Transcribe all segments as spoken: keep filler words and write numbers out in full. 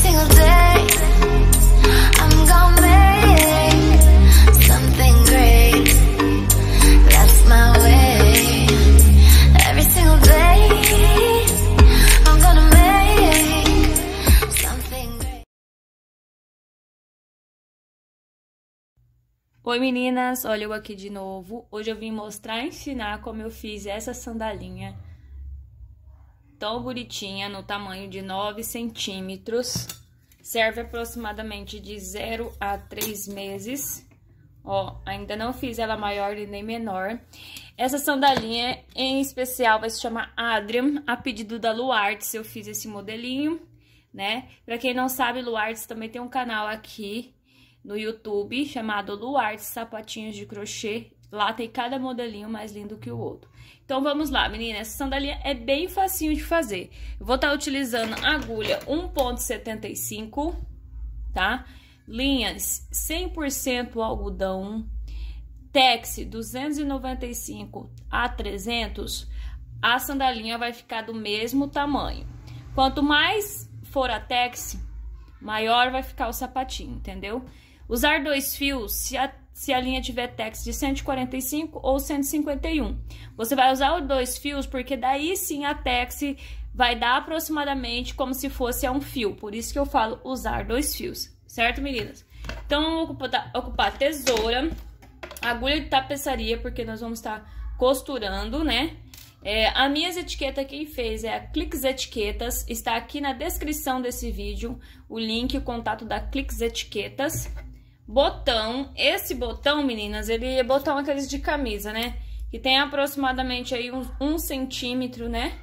single day I'm gonna make something great. That's my way. Every single day I'm gonna make something great. Oi meninas, olha eu aqui de novo. Hoje eu vim mostrar e ensinar como eu fiz essa sandalinha tão bonitinha, no tamanho de nove centímetros. Serve aproximadamente de zero a três meses. Ó, ainda não fiz ela maior e nem menor. Essa sandalinha em especial vai se chamar Adrian, a pedido da Luartes eu fiz esse modelinho, né? Pra quem não sabe, Luartes também tem um canal aqui no YouTube chamado Luartes Sapatinhos de Crochê. Lá tem cada modelinho mais lindo que o outro. Então vamos lá, meninas. Essa sandalinha é bem facinho de fazer. Eu vou estar utilizando agulha um ponto setenta e cinco, tá? Linhas cem por cento algodão, tex duzentos e noventa e cinco a trezentos. A sandalinha vai ficar do mesmo tamanho. Quanto mais for a tex, maior vai ficar o sapatinho, entendeu? Usar dois fios, se a, se a linha tiver tex de cento e quarenta e cinco ou cento e cinquenta e um. Você vai usar os dois fios, porque daí sim a tex vai dar aproximadamente como se fosse a um fio. Por isso que eu falo usar dois fios, certo, meninas? Então, vamos ocupar, ocupar a tesoura, agulha de tapeçaria, porque nós vamos estar costurando, né? É, a minhas etiquetas, quem fez é a Cliques Etiquetas, está aqui na descrição desse vídeo, o link, o contato da Cliques Etiquetas. Botão, esse botão, meninas, ele é botão aqueles de camisa, né? Que tem aproximadamente aí uns um centímetro, né?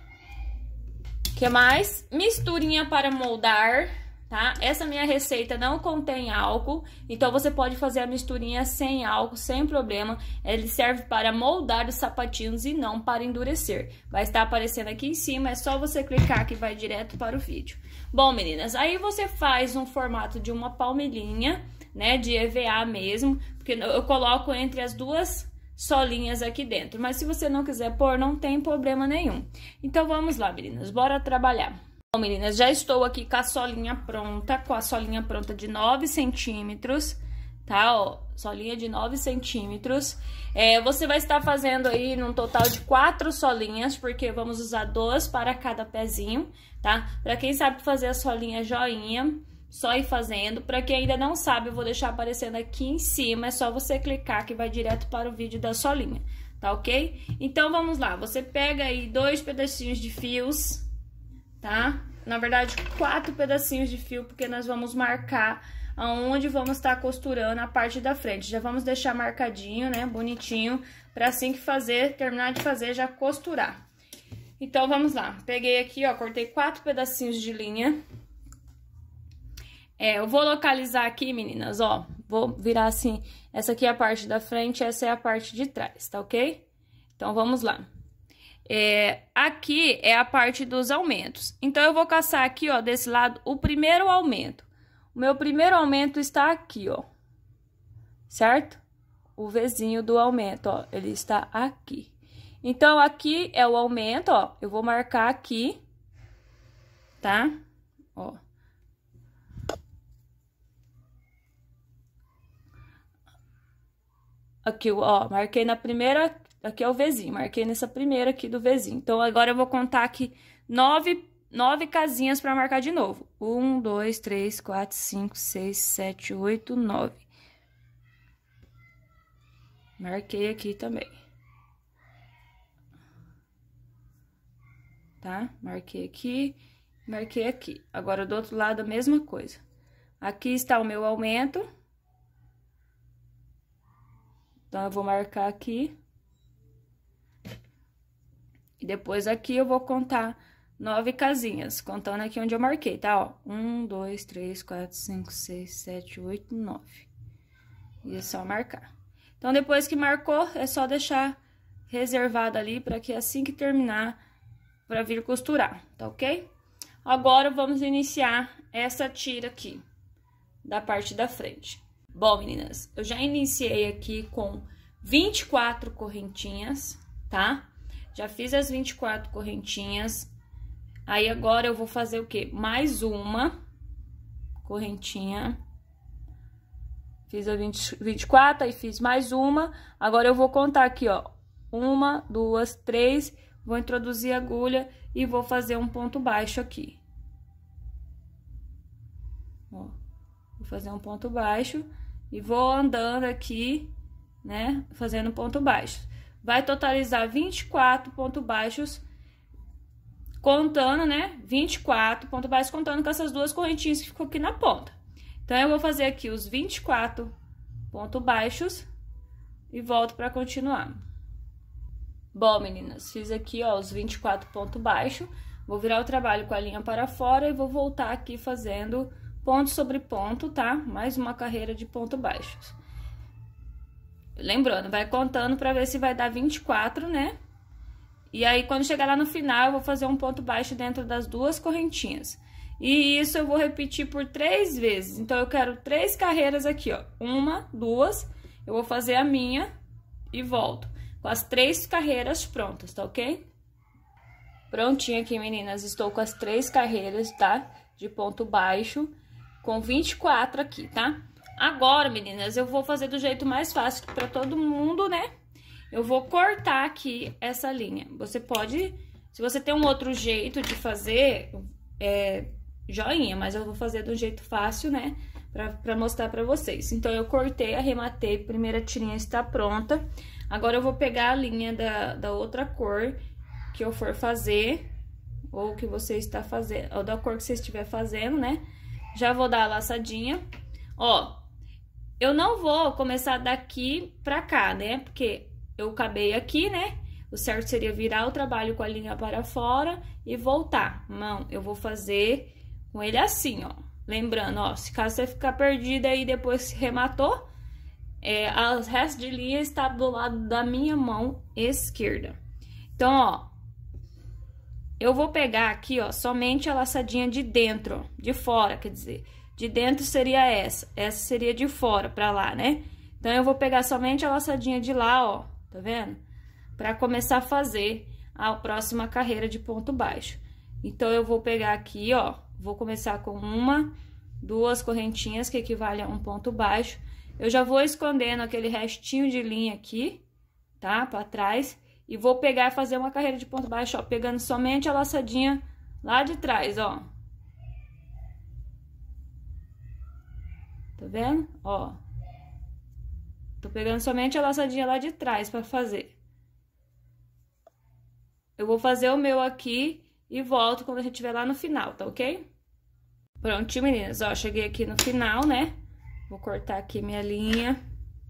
Que mais? Misturinha para moldar, tá? Essa minha receita não contém álcool, então você pode fazer a misturinha sem álcool, sem problema. Ele serve para moldar os sapatinhos e não para endurecer. Vai estar aparecendo aqui em cima, é só você clicar que vai direto para o vídeo. Bom, meninas, aí você faz um formato de uma palmilhinha, né, de E V A mesmo, porque eu coloco entre as duas solinhas aqui dentro. Mas se você não quiser pôr, não tem problema nenhum. Então, vamos lá, meninas, bora trabalhar. Bom, meninas, já estou aqui com a solinha pronta, com a solinha pronta de nove centímetros, tá? Ó, solinha de nove centímetros. É, você vai estar fazendo aí num total de quatro solinhas, porque vamos usar duas para cada pezinho, tá? Pra quem sabe fazer a solinha joinha, só ir fazendo. Pra quem ainda não sabe, eu vou deixar aparecendo aqui em cima, é só você clicar que vai direto para o vídeo da solinha, tá ok? Então, vamos lá, você pega aí dois pedacinhos de fios, tá? Na verdade, quatro pedacinhos de fio, porque nós vamos marcar aonde vamos estar costurando a parte da frente. Já vamos deixar marcadinho, né, bonitinho, pra assim que fazer, terminar de fazer, já costurar. Então, vamos lá. Peguei aqui, ó, cortei quatro pedacinhos de linha. É, eu vou localizar aqui, meninas, ó, vou virar assim, essa aqui é a parte da frente, essa é a parte de trás, tá ok? Então, vamos lá. É, aqui é a parte dos aumentos. Então, eu vou caçar aqui, ó, desse lado, o primeiro aumento. O meu primeiro aumento está aqui, ó, certo? O Vzinho do aumento, ó, ele está aqui. Então, aqui é o aumento, ó, eu vou marcar aqui, tá? Ó. Aqui, ó, marquei na primeira, aqui é o Vzinho, marquei nessa primeira aqui do Vzinho. Então, agora eu vou contar aqui nove, nove casinhas pra marcar de novo. Um, dois, três, quatro, cinco, seis, sete, oito, nove. Marquei aqui também. Tá? Marquei aqui, marquei aqui. Agora, do outro lado, a mesma coisa. Aqui está o meu aumento. Então, eu vou marcar aqui. E depois aqui eu vou contar nove casinhas, contando aqui onde eu marquei, tá? Ó, um, dois, três, quatro, cinco, seis, sete, oito, nove. E é só marcar. Então, depois que marcou, é só deixar reservado ali para que assim que terminar, para vir costurar, tá ok? Agora, vamos iniciar essa tira aqui, da parte da frente. Bom, meninas, eu já iniciei aqui com vinte e quatro correntinhas, tá? Já fiz as vinte e quatro correntinhas. Aí, agora, eu vou fazer o quê? Mais uma, correntinha. Fiz a vinte, vinte e quatro, aí fiz mais uma. Agora eu vou contar aqui, ó. Uma, duas, três. Vou introduzir a agulha e vou fazer um ponto baixo aqui. Ó, vou fazer um ponto baixo e vou andando aqui, né? Fazendo ponto baixo. Vai totalizar vinte e quatro pontos baixos, contando, né? vinte e quatro pontos baixos, contando com essas duas correntinhas que ficou aqui na ponta. Então, eu vou fazer aqui os vinte e quatro pontos baixos e volto para continuar. Bom, meninas, fiz aqui, ó, os vinte e quatro pontos baixos. Vou virar o trabalho com a linha para fora e vou voltar aqui fazendo ponto sobre ponto, tá? Mais uma carreira de pontos baixos. Lembrando, vai contando para ver se vai dar vinte e quatro, né? E aí, quando chegar lá no final, eu vou fazer um ponto baixo dentro das duas correntinhas. E isso eu vou repetir por três vezes. Então, eu quero três carreiras aqui, ó. Uma, duas, eu vou fazer a minha e volto. Com as três carreiras prontas, tá ok? Prontinho aqui, meninas. Estou com as três carreiras, tá? De ponto baixo, com vinte e quatro aqui, tá? Agora, meninas, eu vou fazer do jeito mais fácil para todo mundo, né? Eu vou cortar aqui essa linha. Você pode, se você tem um outro jeito de fazer, é joinha, mas eu vou fazer do jeito fácil, né? Pra, pra mostrar pra vocês. Então, eu cortei, arrematei, primeira tirinha está pronta. Agora, eu vou pegar a linha da, da outra cor que eu for fazer, ou que você está fazendo, ou da cor que você estiver fazendo, né? Já vou dar a laçadinha. Ó, eu não vou começar daqui pra cá, né? Porque eu acabei aqui, né? O certo seria virar o trabalho com a linha para fora e voltar. Não, eu vou fazer com ele assim, ó. Lembrando, ó, se caso você ficar perdida aí depois se rematou, é, o resto de linha está do lado da minha mão esquerda. Então, ó, eu vou pegar aqui, ó, somente a laçadinha de dentro, ó, de fora, quer dizer, de dentro seria essa, essa seria de fora pra lá, né? Então, eu vou pegar somente a laçadinha de lá, ó, tá vendo? Pra começar a fazer a próxima carreira de ponto baixo. Então, eu vou pegar aqui, ó, vou começar com uma, duas correntinhas que equivalem a um ponto baixo. Eu já vou escondendo aquele restinho de linha aqui, tá? Pra trás. E vou pegar e fazer uma carreira de ponto baixo, ó, pegando somente a laçadinha lá de trás, ó. Tá vendo? Ó. Tô pegando somente a laçadinha lá de trás pra fazer. Eu vou fazer o meu aqui e volto quando a gente estiver lá no final, tá ok? Prontinho, meninas, ó, cheguei aqui no final, né? Vou cortar aqui minha linha.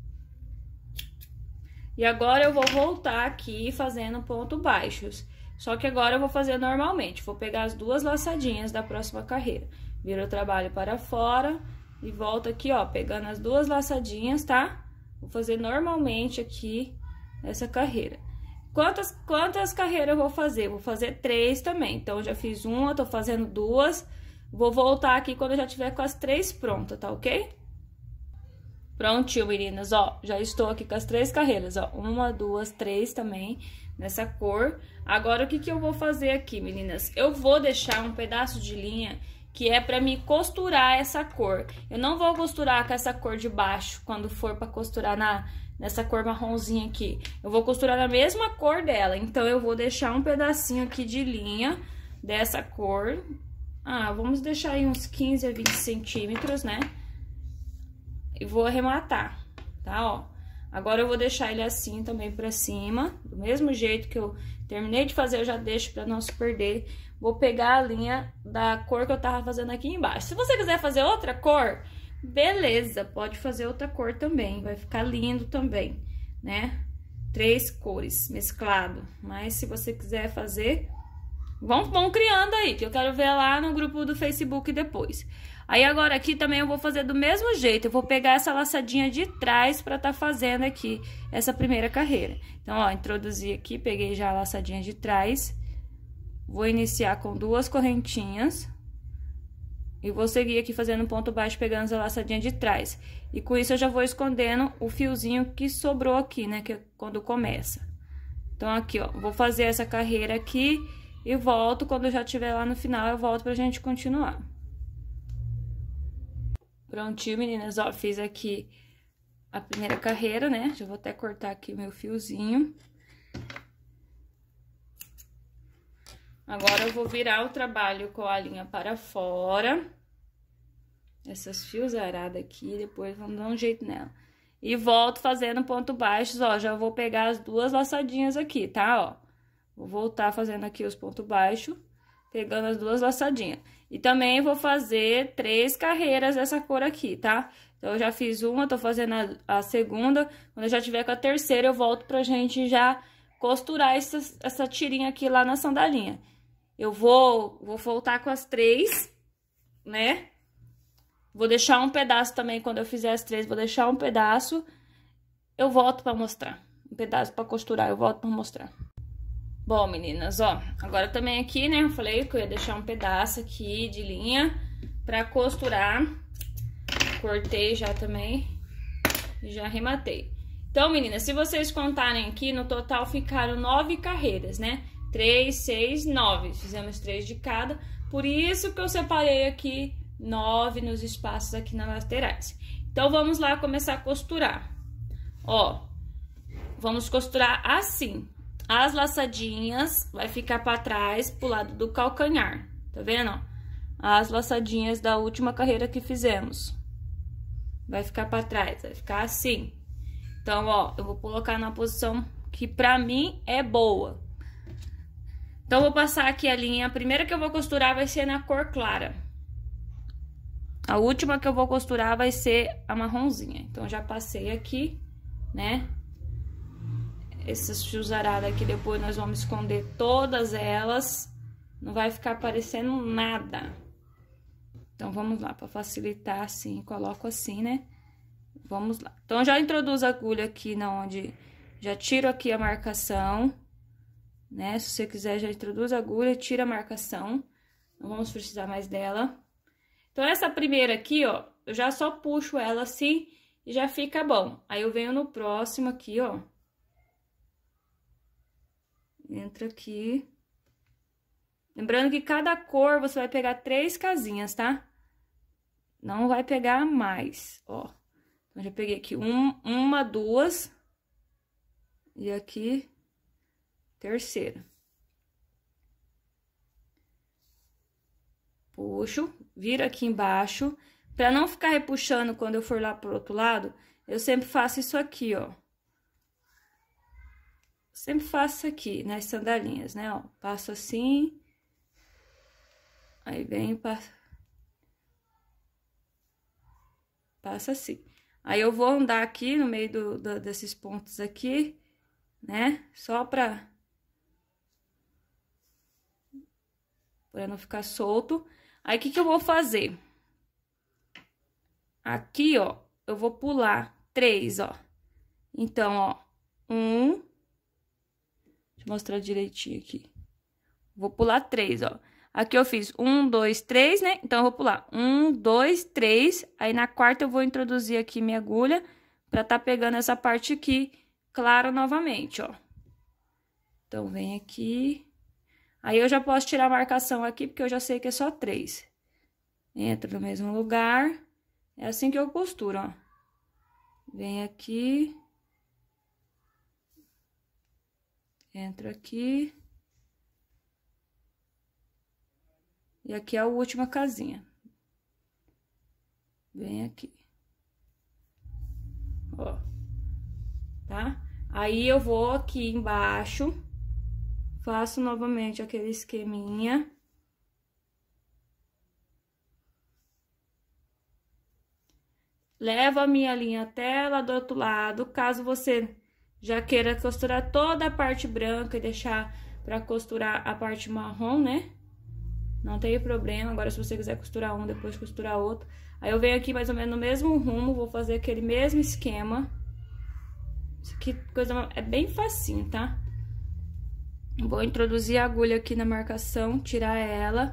E agora eu vou voltar aqui fazendo ponto baixos. Só que agora eu vou fazer normalmente. Vou pegar as duas laçadinhas da próxima carreira. Viro o trabalho para fora e volto aqui, ó, pegando as duas laçadinhas, tá? Vou fazer normalmente aqui essa carreira. Quantas, quantas carreiras eu vou fazer? Vou fazer três também. Então, eu já fiz uma, tô fazendo duas. Vou voltar aqui quando eu já tiver com as três prontas, tá ok? Prontinho, meninas, ó, já estou aqui com as três carreiras, ó, uma, duas, três também, nessa cor. Agora, o que que eu vou fazer aqui, meninas? Eu vou deixar um pedaço de linha que é pra me costurar essa cor. Eu não vou costurar com essa cor de baixo, quando for pra costurar na, nessa cor marronzinha aqui. Eu vou costurar na mesma cor dela, então eu vou deixar um pedacinho aqui de linha dessa cor. Ah, vamos deixar aí uns quinze a vinte centímetros, né? E vou arrematar, tá, ó. Agora, eu vou deixar ele assim também pra cima, do mesmo jeito que eu terminei de fazer, eu já deixo pra não se perder. Vou pegar a linha da cor que eu tava fazendo aqui embaixo. Se você quiser fazer outra cor, beleza, pode fazer outra cor também, vai ficar lindo também, né? Três cores mesclado, mas se você quiser fazer, vão, vão criando aí, que eu quero ver lá no grupo do Facebook depois. Aí, agora aqui também eu vou fazer do mesmo jeito, eu vou pegar essa laçadinha de trás pra tá fazendo aqui essa primeira carreira. Então, ó, introduzi aqui, peguei já a laçadinha de trás, vou iniciar com duas correntinhas e vou seguir aqui fazendo um ponto baixo, pegando a laçadinha de trás. E com isso eu já vou escondendo o fiozinho que sobrou aqui, né, que é quando começa. Então, aqui, ó, vou fazer essa carreira aqui e volto, quando eu já estiver lá no final, eu volto pra gente continuar. Prontinho, meninas, ó, fiz aqui a primeira carreira, né? Já vou até cortar aqui meu fiozinho. Agora eu vou virar o trabalho com a linha para fora. Essas fios aradas aqui, depois vamos dar um jeito nela. E volto fazendo ponto baixos, ó, já vou pegar as duas laçadinhas aqui, tá, ó. Vou voltar fazendo aqui os pontos baixos, pegando as duas laçadinhas. E também vou fazer três carreiras dessa cor aqui, tá? Então, eu já fiz uma, tô fazendo a, a segunda. Quando eu já tiver com a terceira, eu volto pra gente já costurar essa, essa tirinha aqui lá na sandalinha. Eu vou, vou voltar com as três, né? Vou deixar um pedaço também, quando eu fizer as três, vou deixar um pedaço. Eu volto pra mostrar. Um pedaço pra costurar, eu volto pra mostrar. Bom, meninas, ó, agora também aqui, né, eu falei que eu ia deixar um pedaço aqui de linha pra costurar. Cortei já também e já arrematei. Então, meninas, se vocês contarem aqui, no total ficaram nove carreiras, né? Três, seis, nove. Fizemos três de cada, por isso que eu separei aqui nove nos espaços aqui nas laterais. Então, vamos lá começar a costurar. Ó, vamos costurar assim. As laçadinhas vai ficar para trás, pro lado do calcanhar, tá vendo? Ó, as laçadinhas da última carreira que fizemos. Vai ficar para trás, vai ficar assim. Então, ó, eu vou colocar na posição que pra mim é boa. Então, eu vou passar aqui a linha. A primeira que eu vou costurar vai ser na cor clara. A última que eu vou costurar vai ser a marronzinha. Então, já passei aqui, né? Essas fios aradas aqui, depois nós vamos esconder todas elas. Não vai ficar aparecendo nada. Então, vamos lá, para facilitar assim, coloco assim, né? Vamos lá. Então, já introduzo a agulha aqui na onde... Já tiro aqui a marcação, né? Se você quiser, já introduz a agulha, tira a marcação. Não vamos precisar mais dela. Então, essa primeira aqui, ó, eu já só puxo ela assim e já fica bom. Aí, eu venho no próximo aqui, ó. Entra aqui. Lembrando que cada cor você vai pegar três casinhas, tá? Não vai pegar mais, ó. Então, já peguei aqui um, uma, duas. E aqui, terceira. Puxo, viro aqui embaixo. Pra não ficar repuxando quando eu for lá pro outro lado, eu sempre faço isso aqui, ó. Sempre faço aqui, nas sandalinhas, né, ó. Passo assim. Aí, vem, passa. Passa assim. Aí, eu vou andar aqui no meio do, do, desses pontos aqui, né? Só pra... Pra não ficar solto. Aí, o que que eu vou fazer? Aqui, ó, eu vou pular três, ó. Então, ó, um... Deixa eu mostrar direitinho aqui. Vou pular três, ó. Aqui eu fiz um, dois, três, né? Então, eu vou pular um, dois, três. Aí, na quarta, eu vou introduzir aqui minha agulha pra tá pegando essa parte aqui clara novamente, ó. Então, vem aqui. Aí, eu já posso tirar a marcação aqui, porque eu já sei que é só três. Entra no mesmo lugar. É assim que eu costuro, ó. Vem aqui. Entra aqui. E aqui é a última casinha. Vem aqui. Ó. Tá? Aí, eu vou aqui embaixo. Faço novamente aquele esqueminha. Levo a minha linha até lá do outro lado. Caso você já queira costurar toda a parte branca e deixar pra costurar a parte marrom, né? Não tem problema. Agora, se você quiser costurar um, depois costurar outro. Aí, eu venho aqui mais ou menos no mesmo rumo, vou fazer aquele mesmo esquema. Isso aqui coisa, é bem facinho, tá? Vou introduzir a agulha aqui na marcação, tirar ela.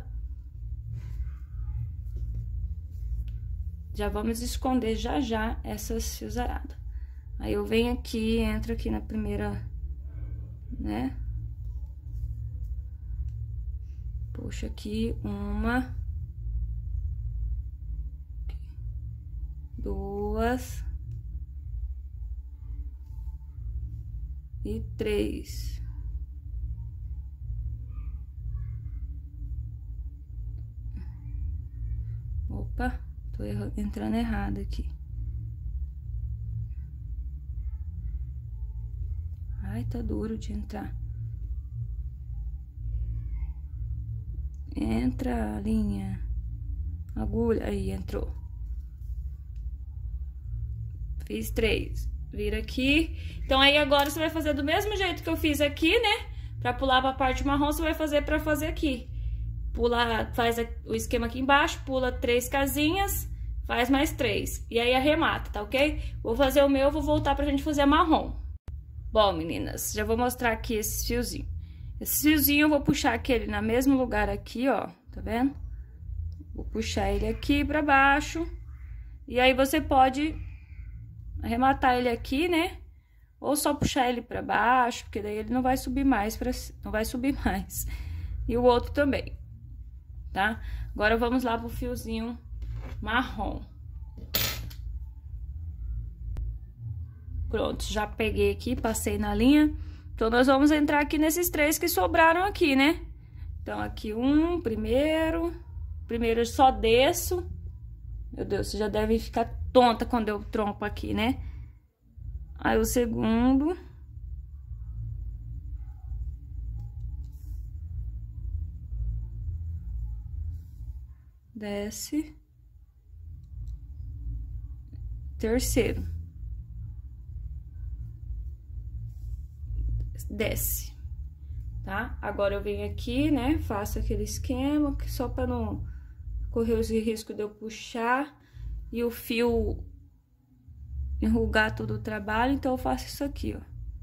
Já vamos esconder já já essas fios aradas. Aí, eu venho aqui, entro aqui na primeira, né? Puxo aqui uma. duas e três. Opa, tô erro, entrando errado aqui. Ai, tá duro de entrar. Entra a linha, agulha, aí entrou. Fiz três, vira aqui. Então aí agora você vai fazer do mesmo jeito que eu fiz aqui, né? Pra pular pra parte marrom, você vai fazer pra fazer aqui. Pula, faz o esquema aqui embaixo, pula três casinhas, faz mais três. E aí arremata, tá ok? Vou fazer o meu, vou voltar pra gente fazer a marrom. Bom, meninas, já vou mostrar aqui esse fiozinho. Esse fiozinho eu vou puxar aquele no mesmo lugar aqui, ó, tá vendo? Vou puxar ele aqui pra baixo. E aí você pode arrematar ele aqui, né? Ou só puxar ele pra baixo, porque daí ele não vai subir mais, pra, não vai subir mais. E o outro também, tá? Agora vamos lá pro fiozinho marrom. Pronto, já peguei aqui, passei na linha. Então, nós vamos entrar aqui nesses três que sobraram aqui, né? Então, aqui um, primeiro. Primeiro eu só desço. Meu Deus, você já deve ficar tonta quando eu trompo aqui, né? Aí, o segundo. Desce. Terceiro. Desce, tá? Agora eu venho aqui, né? Faço aquele esquema que só para não correr os riscos de eu puxar e o fio enrugar todo o trabalho, então eu faço isso aqui, ó.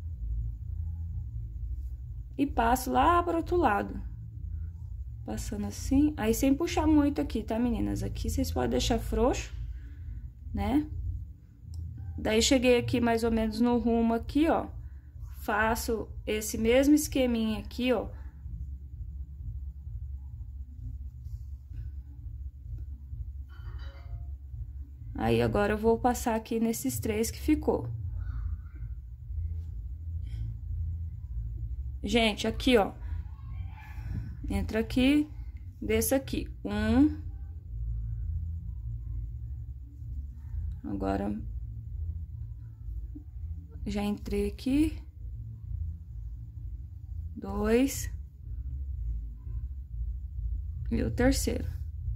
E passo lá para o outro lado. Passando assim, aí sem puxar muito aqui, tá, meninas? Aqui vocês podem deixar frouxo, né? Daí cheguei aqui mais ou menos no rumo aqui, ó. Faço esse mesmo esqueminha aqui, ó. Aí, agora eu vou passar aqui nesses três que ficou. Gente, aqui, ó. Entra aqui, desça aqui. Um. Agora, já entrei aqui. Dois. E o terceiro.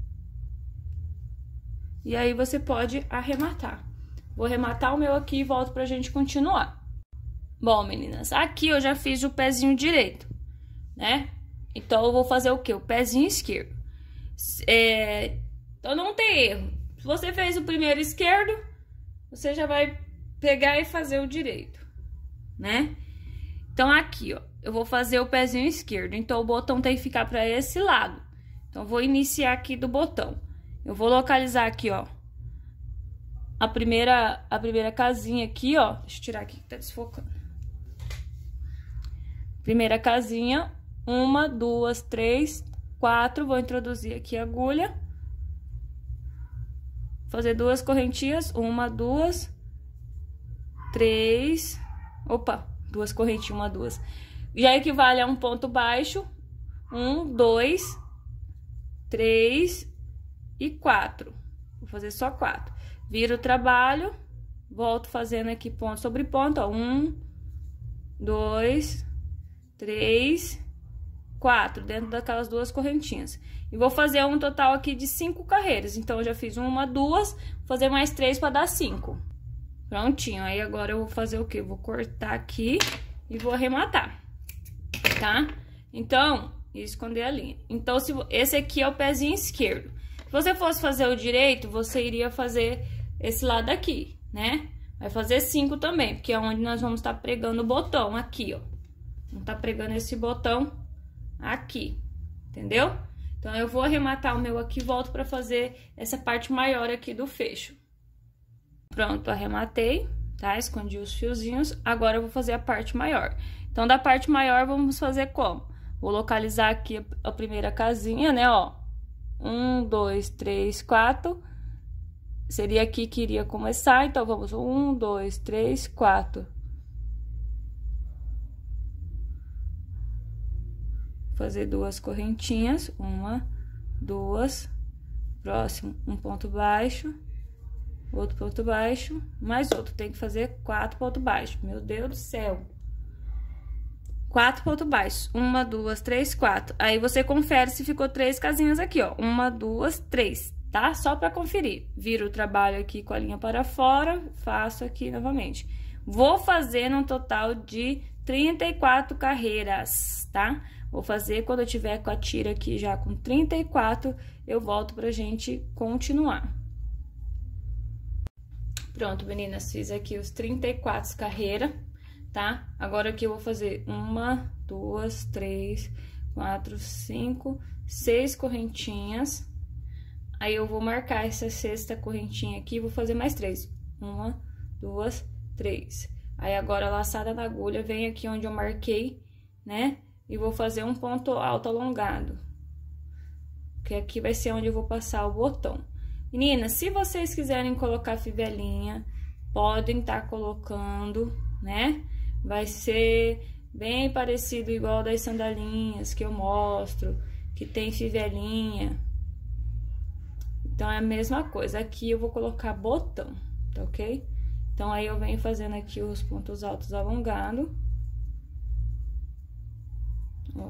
E aí, você pode arrematar. Vou arrematar o meu aqui e volto pra gente continuar. Bom, meninas, aqui eu já fiz o pezinho direito, né? Então, eu vou fazer o quê? O pezinho esquerdo. É... Então, não tem erro. Se você fez o primeiro esquerdo, você já vai pegar e fazer o direito, né? Então, aqui, ó, eu vou fazer o pezinho esquerdo. Então, o botão tem que ficar pra esse lado. Então, vou iniciar aqui do botão. Eu vou localizar aqui, ó, a primeira, a primeira casinha aqui, ó. Deixa eu tirar aqui que tá desfocando. Primeira casinha, uma, duas, três, quatro. Vou introduzir aqui a agulha. Fazer duas correntinhas, uma, duas, três. Opa, duas correntinhas, uma, duas. Já equivale a um ponto baixo. Um, dois, três e quatro. Vou fazer só quatro. Viro o trabalho, volto fazendo aqui ponto sobre ponto, ó. Um, dois, três, quatro, dentro daquelas duas correntinhas. E vou fazer um total aqui de cinco carreiras. Então, eu já fiz uma, duas, vou fazer mais três para dar cinco. Prontinho. Aí, agora eu vou fazer o quê? Vou cortar aqui e vou arrematar, tá? Então, e esconder a linha. Então, se, esse aqui é o pezinho esquerdo. Se você fosse fazer o direito, você iria fazer esse lado aqui, né? Vai fazer cinco também, porque é onde nós vamos estar pregando o botão aqui, ó. Vamos estar pregando esse botão aqui, entendeu? Então, eu vou arrematar o meu aqui e volto para fazer essa parte maior aqui do fecho. Pronto, arrematei, tá? Escondi os fiozinhos. Agora, eu vou fazer a parte maior. Então, da parte maior, vamos fazer como? Vou localizar aqui a primeira casinha, né, ó. Um, dois, três, quatro. seria aqui que iria começar, então vamos um, dois, três, quatro. Fazer duas correntinhas, uma, duas, próximo, um ponto baixo, outro ponto baixo, mais outro, tem que fazer quatro pontos baixos, meu Deus do céu. Quatro pontos baixos, uma, duas, três, quatro. Aí você confere se ficou três casinhas aqui, ó, uma, duas, três, tá? Só pra conferir. Viro o trabalho aqui com a linha para fora, faço aqui novamente. Vou fazer um total de trinta e quatro carreiras, tá? Vou fazer quando eu tiver com a tira aqui já com trinta e quatro, eu volto pra gente continuar. Pronto, meninas, fiz aqui os trinta e quatro carreiras, tá? Agora aqui eu vou fazer uma, duas, três, quatro, cinco, seis correntinhas. Aí eu vou marcar essa sexta correntinha aqui, vou fazer mais três. Uma, duas, três. Aí agora, laçada na agulha, vem aqui onde eu marquei, né? E vou fazer um ponto alto alongado. Que aqui vai ser onde eu vou passar o botão. Meninas, se vocês quiserem colocar fivelinha, podem estar colocando, né? Vai ser bem parecido igual das sandalinhas que eu mostro, que tem fivelinha. Então, é a mesma coisa. Aqui eu vou colocar botão, tá ok? Então, aí eu venho fazendo aqui os pontos altos alongados. Ó.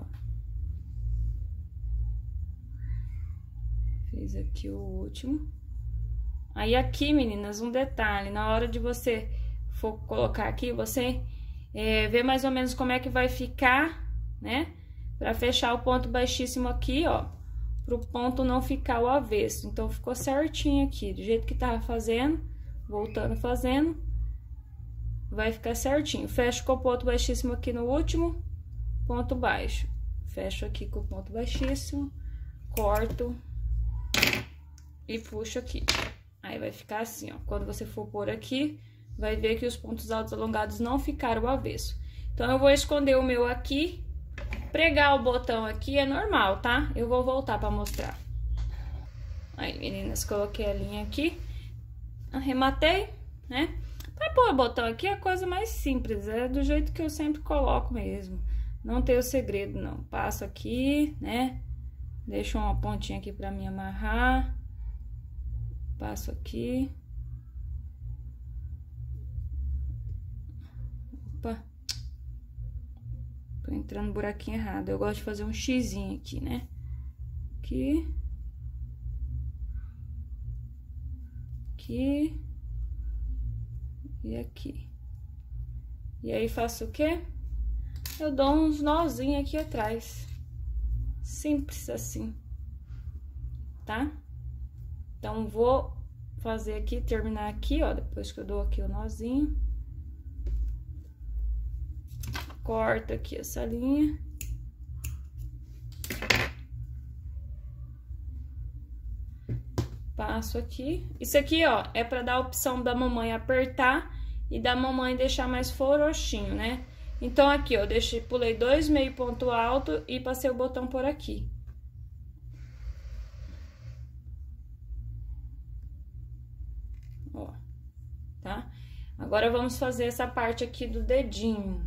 Fiz aqui o último. Aí, aqui, meninas, um detalhe. Na hora de você for colocar aqui, você é, vê mais ou menos como é que vai ficar, né? Pra fechar o ponto baixíssimo aqui, ó. Pro ponto não ficar o avesso. Então, ficou certinho aqui. Do jeito que tava fazendo, voltando fazendo, vai ficar certinho. Fecho com o ponto baixíssimo aqui no último ponto baixo. Fecho aqui com o ponto baixíssimo, corto e puxo aqui. Aí, vai ficar assim, ó. Quando você for pôr aqui, vai ver que os pontos altos alongados não ficaram o avesso. Então, eu vou esconder o meu aqui. Pregar o botão aqui é normal, tá? Eu vou voltar pra mostrar. Aí, meninas, coloquei a linha aqui. Arrematei, né? Pra pôr o botão aqui é a coisa mais simples. É do jeito que eu sempre coloco mesmo. Não tem o segredo, não. Passo aqui, né? Deixo uma pontinha aqui pra me amarrar. Passo aqui. Opa. Tô entrando no buraquinho errado. Eu gosto de fazer um xizinho aqui, né? Aqui. Aqui. E aqui. E aí, faço o quê? Eu dou uns nozinhos aqui atrás. Simples assim. Tá? Então, vou fazer aqui, terminar aqui, ó. Depois que eu dou aqui o nozinho. Corto aqui essa linha. Passo aqui. Isso aqui, ó, é pra dar a opção da mamãe apertar e da mamãe deixar mais forochinho, né? Então, aqui, ó, deixei, pulei dois meio ponto alto e passei o botão por aqui. Ó, tá? Agora, vamos fazer essa parte aqui do dedinho.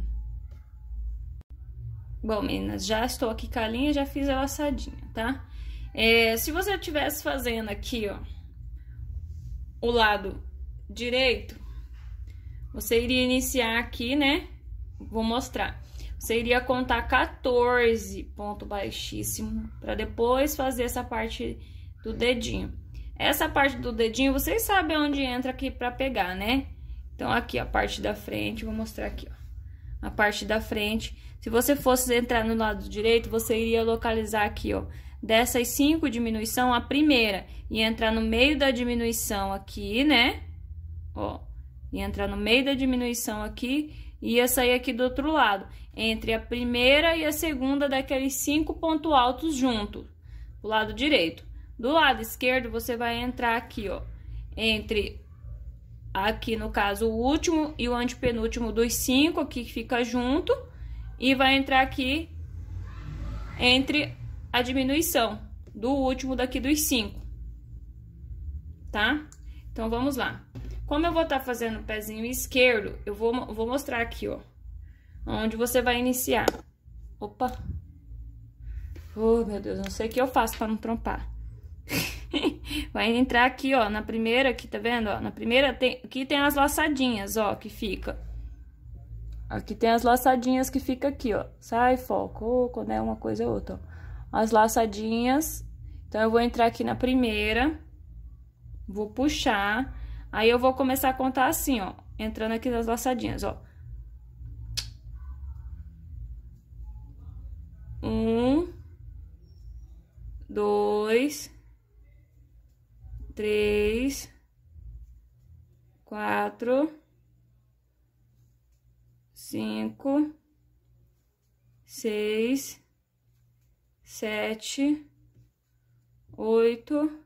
Bom, meninas, já estou aqui com a linha, já fiz a laçadinha, tá? É, se você estivesse fazendo aqui, ó, o lado direito, você iria iniciar aqui, né? Vou mostrar. Você iria contar quatorze ponto baixíssimo, para depois fazer essa parte do dedinho. Essa parte do dedinho, vocês sabem onde entra aqui para pegar, né? Então, aqui, a parte da frente, vou mostrar aqui, ó. A parte da frente. Se você fosse entrar no lado direito, você iria localizar aqui, ó, dessas cinco diminuição, a primeira, e entrar no meio da diminuição aqui, né? Ó, e entrar no meio da diminuição aqui, e ia sair aqui do outro lado, entre a primeira e a segunda daqueles cinco pontos altos junto, do lado direito. Do lado esquerdo, você vai entrar aqui, ó, entre, aqui no caso, o último e o antepenúltimo dos cinco, aqui que fica junto, e vai entrar aqui entre a diminuição do último daqui dos cinco, tá? Então, vamos lá. Como eu vou estar fazendo o pezinho esquerdo, eu vou, vou mostrar aqui, ó. Onde você vai iniciar. Opa! Oh, meu Deus, não sei o que eu faço pra não trompar. Vai entrar aqui, ó, na primeira, aqui, tá vendo, ó? Na primeira, tem, aqui tem as laçadinhas, ó, que fica. Aqui tem as laçadinhas que fica aqui, ó. Sai, foco, oh, quando é uma coisa ou outra, ó. As laçadinhas. Então, eu vou entrar aqui na primeira. Vou puxar. Aí, eu vou começar a contar assim, ó. Entrando aqui nas laçadinhas, ó. Um. Dois. Três. Quatro. Cinco. Seis. Sete. Oito.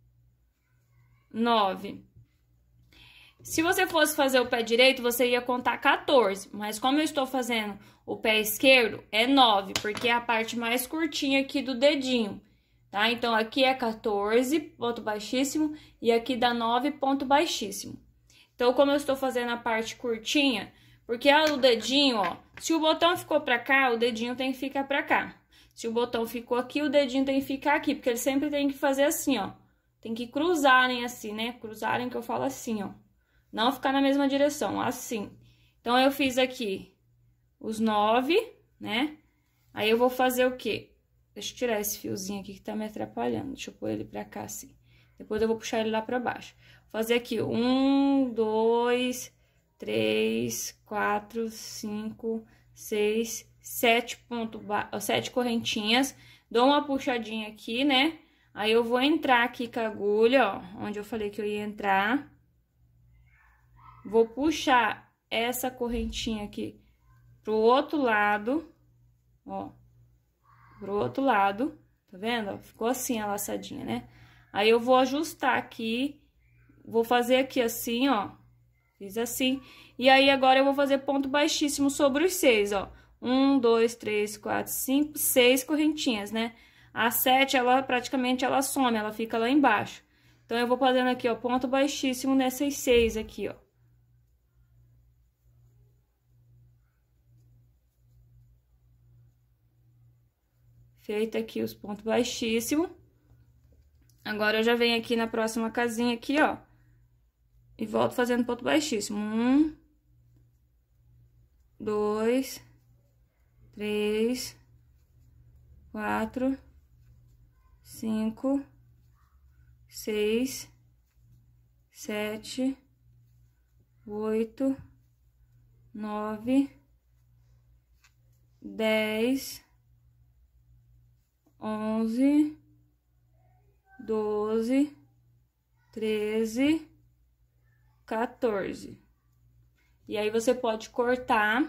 Nove. Se você fosse fazer o pé direito, você ia contar quatorze. Mas como eu estou fazendo o pé esquerdo, é nove, porque é a parte mais curtinha aqui do dedinho, tá? Então, aqui é quatorze, ponto baixíssimo, e aqui dá nove, ponto baixíssimo. Então, como eu estou fazendo a parte curtinha, porque o dedinho, ó, se o botão ficou pra cá, o dedinho tem que ficar pra cá. Se o botão ficou aqui, o dedinho tem que ficar aqui, porque ele sempre tem que fazer assim, ó. Tem que cruzarem assim, né? Cruzarem, que eu falo assim, ó. Não ficar na mesma direção, assim. Então, eu fiz aqui os nove, né? Aí, eu vou fazer o quê? Deixa eu tirar esse fiozinho aqui que tá me atrapalhando. Deixa eu pôr ele pra cá, assim. Depois, eu vou puxar ele lá pra baixo. Vou fazer aqui um, dois, três, quatro, cinco, seis, sete, ponto sete correntinhas. Dou uma puxadinha aqui, né? Aí, eu vou entrar aqui com a agulha, ó. Onde eu falei que eu ia entrar. Vou puxar essa correntinha aqui pro outro lado, ó, pro outro lado, tá vendo? Ficou assim a laçadinha, né? Aí, eu vou ajustar aqui, vou fazer aqui assim, ó, fiz assim. E aí, agora, eu vou fazer ponto baixíssimo sobre os seis, ó. Um, dois, três, quatro, cinco, seis correntinhas, né? A sete, ela praticamente, ela some, ela fica lá embaixo. Então, eu vou fazendo aqui, ó, ponto baixíssimo nessas seis aqui, ó. Feito aqui os pontos baixíssimos. Agora, eu já venho aqui na próxima casinha aqui, ó. E volto fazendo ponto baixíssimo. Um. Dois. Três. Quatro. Cinco. Seis. Sete. Oito. Nove. Dez. Onze, doze, treze, quatorze. E aí, você pode cortar,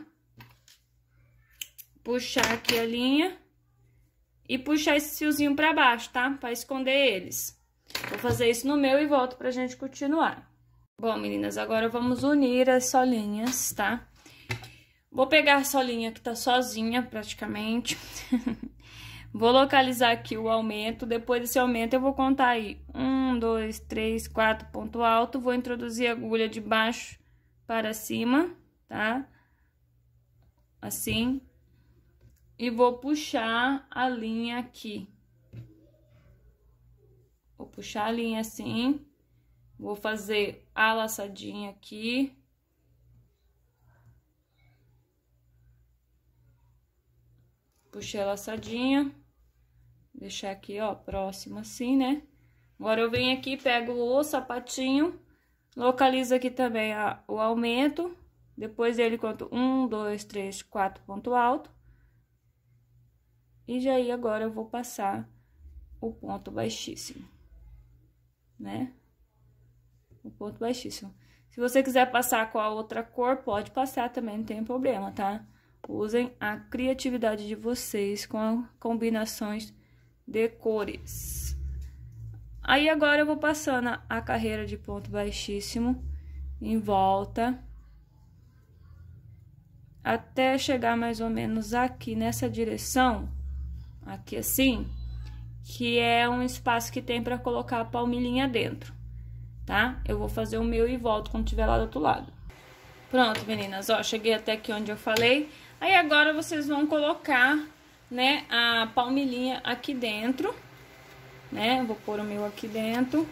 puxar aqui a linha e puxar esse fiozinho pra baixo, tá? Pra esconder eles. Vou fazer isso no meu e volto pra gente continuar. Bom, meninas, agora vamos unir as solinhas, tá? Vou pegar a solinha que tá sozinha, praticamente. Vou localizar aqui o aumento, depois desse aumento eu vou contar aí um, dois, três, quatro, ponto alto, vou introduzir a agulha de baixo para cima, tá? Assim, e vou puxar a linha aqui. Vou puxar a linha assim, vou fazer a laçadinha aqui. Puxei a laçadinha. Deixar aqui, ó, próximo assim, né? Agora, eu venho aqui, pego o sapatinho, localizo aqui também a, o aumento. Depois dele, conto um, dois, três, quatro, ponto alto. E já aí, agora, eu vou passar o ponto baixíssimo, né? O ponto baixíssimo. Se você quiser passar com a outra cor, pode passar também, não tem problema, tá? Usem a criatividade de vocês com combinações de cores. Aí, agora, eu vou passando a carreira de ponto baixíssimo em volta, até chegar mais ou menos aqui nessa direção, aqui assim, que é um espaço que tem para colocar a palmilhinha dentro. tá? Eu vou fazer o meu e volto quando tiver lá do outro lado. Pronto, meninas, ó, cheguei até aqui onde eu falei. Aí agora vocês vão colocar, né, a palmilhinha aqui dentro, né? Vou pôr o meu aqui dentro.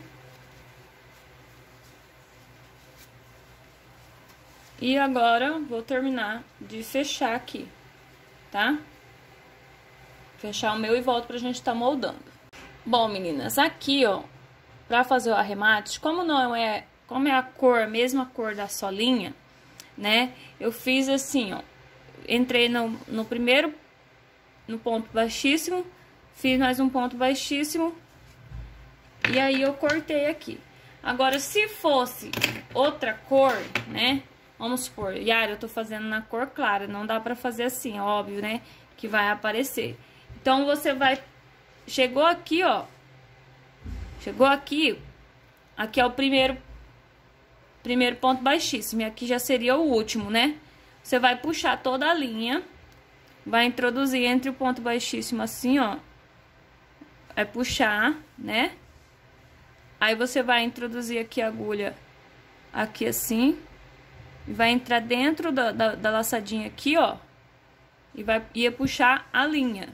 E agora vou terminar de fechar aqui, tá? Fechar o meu e volto pra gente tá moldando. Bom, meninas, aqui, ó, pra fazer o arremate, como não é, como é a cor, a mesma cor da solinha, né? Eu fiz assim, ó, entrei no, no primeiro, no ponto baixíssimo, fiz mais um ponto baixíssimo, e aí eu cortei aqui. Agora, se fosse outra cor, né? Vamos supor, Yara, eu tô fazendo na cor clara, não dá pra fazer assim, óbvio, né? Que vai aparecer. Então, você vai... Chegou aqui, ó. Chegou aqui. Aqui é o primeiro... Primeiro ponto baixíssimo. E aqui já seria o último, né? Você vai puxar toda a linha. Vai introduzir entre o ponto baixíssimo assim, ó. Vai puxar, né? Aí, você vai introduzir aqui a agulha. Aqui assim. E vai entrar dentro da, da, da laçadinha aqui, ó. E vai ia puxar a linha.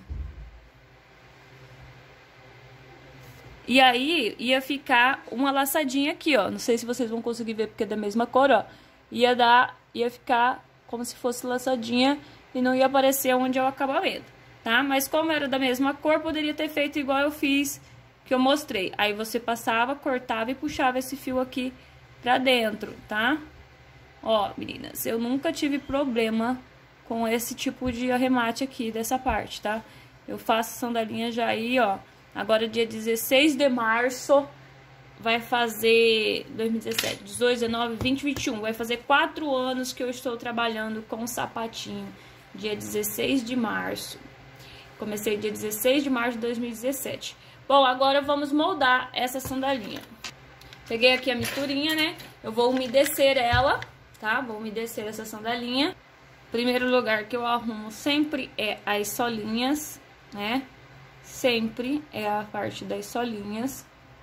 E aí, ia ficar uma laçadinha aqui, ó. Não sei se vocês vão conseguir ver, porque é da mesma cor, ó. Ia dar, ia ficar como se fosse laçadinha e não ia aparecer onde é o acabamento, tá? Mas como era da mesma cor, poderia ter feito igual eu fiz, que eu mostrei. Aí, você passava, cortava e puxava esse fio aqui pra dentro, tá? Ó, meninas, eu nunca tive problema com esse tipo de arremate aqui, dessa parte, tá? Eu faço sandalinha já aí, ó. Agora, dia dezesseis de março, vai fazer... dois mil e dezessete, dezoito, dezenove, vinte, vinte e um. Vai fazer quatro anos que eu estou trabalhando com sapatinho. Dia dezesseis de março. Comecei dia dezesseis de março de dois mil e dezessete. Bom, agora vamos moldar essa sandalinha. Peguei aqui a misturinha, né? Eu vou umedecer ela, tá? Vou umedecer essa sandalinha. Primeiro lugar que eu arrumo sempre é as solinhas, né? Sempre é a parte das solinhas.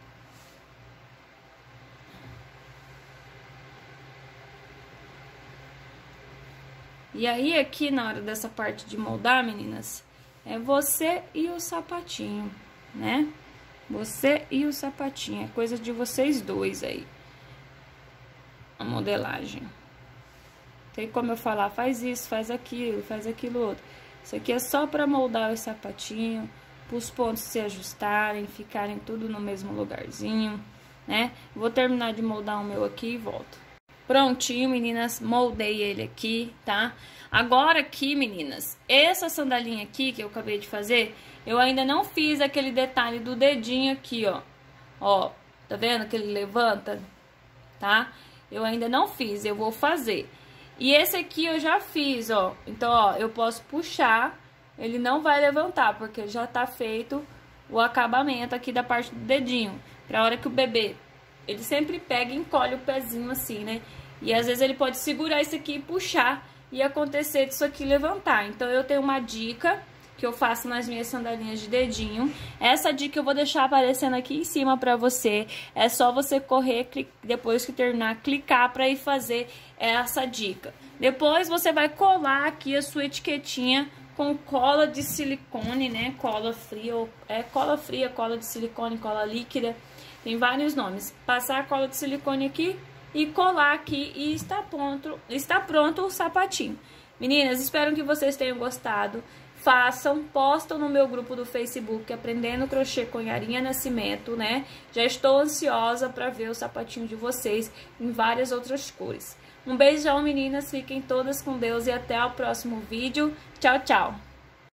E aí, aqui na hora dessa parte de moldar, meninas, é você e o sapatinho, né? Você e o sapatinho, é coisa de vocês dois aí. A modelagem. Tem como eu falar, faz isso, faz aquilo, faz aquilo outro. Isso aqui é só pra moldar o sapatinho, os pontos se ajustarem, ficarem tudo no mesmo lugarzinho, né? Vou terminar de moldar o meu aqui e volto. Prontinho, meninas, moldei ele aqui, tá? Agora aqui, meninas, essa sandalinha aqui que eu acabei de fazer, eu ainda não fiz aquele detalhe do dedinho aqui, ó. Ó, tá vendo que ele levanta, tá? Eu ainda não fiz, eu vou fazer. E esse aqui eu já fiz, ó. Então, ó, eu posso puxar, ele não vai levantar, porque já tá feito o acabamento aqui da parte do dedinho. Pra hora que o bebê, ele sempre pega e encolhe o pezinho assim, né? E às vezes ele pode segurar isso aqui e puxar e acontecer disso aqui levantar. Então, eu tenho uma dica que eu faço nas minhas sandalinhas de dedinho. Essa dica eu vou deixar aparecendo aqui em cima pra você. É só você correr, depois que terminar, clicar pra ir fazer essa dica. Depois você vai colar aqui a sua etiquetinha com cola de silicone, né? Cola fria, ou é cola fria, cola de silicone, cola líquida. Tem vários nomes. Passar a cola de silicone aqui e colar aqui e está pronto, está pronto o sapatinho. Meninas, espero que vocês tenham gostado. Façam, postam no meu grupo do Facebook, Aprendendo Crochê com Yarinha Nascimento, né? Já estou ansiosa para ver o sapatinho de vocês em várias outras cores. Um beijão, meninas, fiquem todas com Deus e até o próximo vídeo. Tchau, tchau!